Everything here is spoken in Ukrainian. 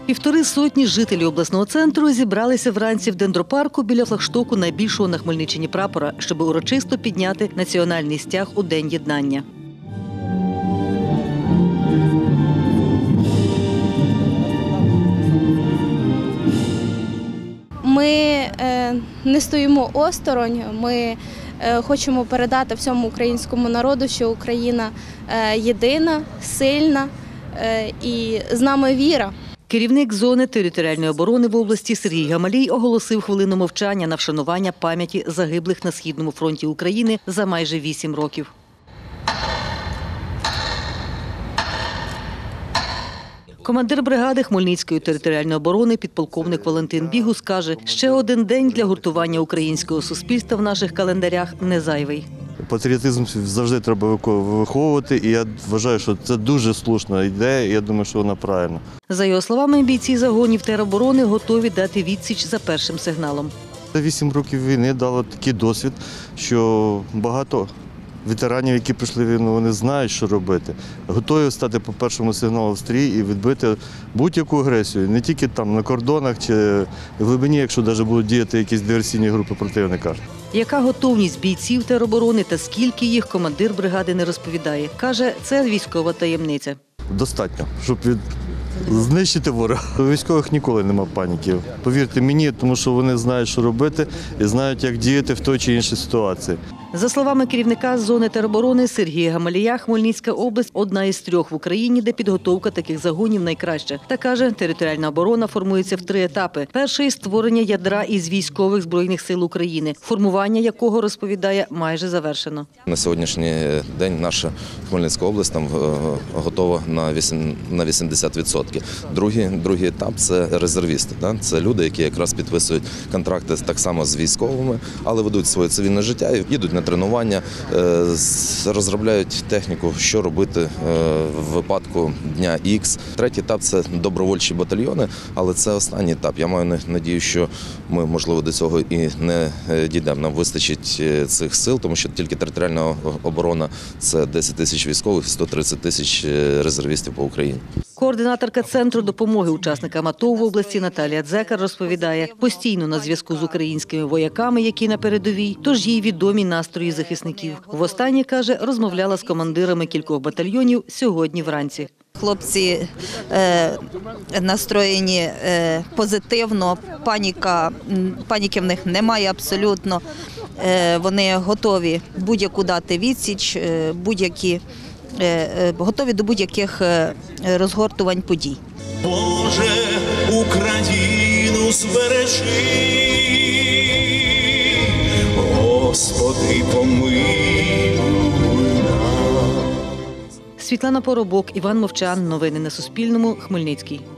150 жителів обласного центру зібралися вранці в дендропарку біля флагштоку найбільшого на Хмельниччині прапора, щоб урочисто підняти національний стяг у День єднання. Ми не стоїмо осторонь, ми хочемо передати всьому українському народу, що Україна єдина, сильна і з нами віра. Керівник зони територіальної оборони в області Сергій Гамалій оголосив хвилину мовчання на вшанування пам'яті загиблих на Східному фронті України за майже 8 років. Командир бригади Хмельницької територіальної оборони підполковник Валентин Бігус каже, ще один день для гуртування українського суспільства в наших календарях не зайвий. Патріотизм завжди треба виховувати, і я вважаю, що це дуже слушна ідея, і я думаю, що вона правильна. За його словами, бійці загонів тероборони готові дати відсіч за першим сигналом. 8 років війни дало такий досвід, що багато ветеранів, які пройшли війну, вони знають, що робити. Готові стати по першому сигналу в стрій і відбити будь-яку агресію, не тільки там на кордонах чи в глибині, якщо навіть будуть діяти якісь диверсійні групи противника. Яка готовність бійців тероборони та скільки їх, командир бригади не розповідає. Каже, це військова таємниця. Достатньо, щоб знищити ворога. У військових ніколи нема паніки. Повірте мені, тому що вони знають, що робити і знають, як діяти в той чи іншій ситуації. За словами керівника зони тероборони Сергія Гамалія, Хмельницька область – одна із 3 в Україні, де підготовка таких загонів найкраща. Та каже, територіальна оборона формується в 3 етапи. Перший – створення ядра із військових Збройних сил України, формування якого, розповідає, майже завершено. На сьогоднішній день наша Хмельницька область там готова на 80%. Другий етап – це резервісти. Це люди, які якраз підписують контракти так само з військовими, але ведуть своє цивільне життя і їдуть на тренування, розробляють техніку, що робити в випадку дня Х. Третій етап – це добровольчі батальйони, але це останній етап. Я маю надію, що ми, можливо, до цього і не дійдемо. Нам вистачить цих сил, тому що тільки територіальна оборона – це 10 тисяч військових, 130 тисяч резервістів по Україні. Координаторка Центру допомоги учасникам АТО в області Наталія Дзекар розповідає, постійно на зв'язку з українськими вояками, які на передовій, тож їй відомі настрої захисників. Востаннє, каже, розмовляла з командирами кількох батальйонів сьогодні вранці. Хлопці настроєні позитивно, паніки в них немає абсолютно. Вони готові будь-яку дати відсіч, готові до будь-яких розгортувань подій. Боже, Україну збережи, Господи, помилуй нас. Світлана Поробок, Іван Мовчан. Новини на Суспільному. Хмельницький.